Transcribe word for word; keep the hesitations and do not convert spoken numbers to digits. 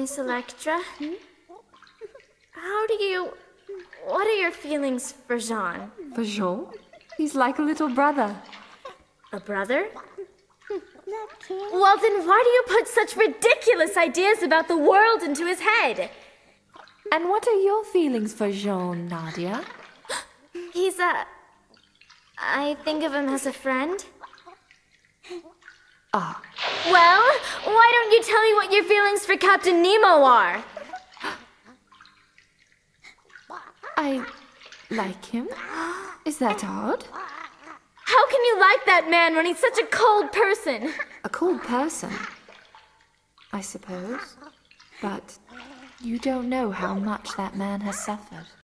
Miss Electra? How do you... What are your feelings for Jean? For Jean? He's like a little brother. A brother? Well, then why do you put such ridiculous ideas about the world into his head? And what are your feelings for Jean, Nadia? He's a... I think of him as a friend. Ah. Well, why don't you tell me what your feelings for Captain Nemo are? I like him. Is that odd? How can you like that man when he's such a cold person? A cold person, I suppose. But you don't know how much that man has suffered.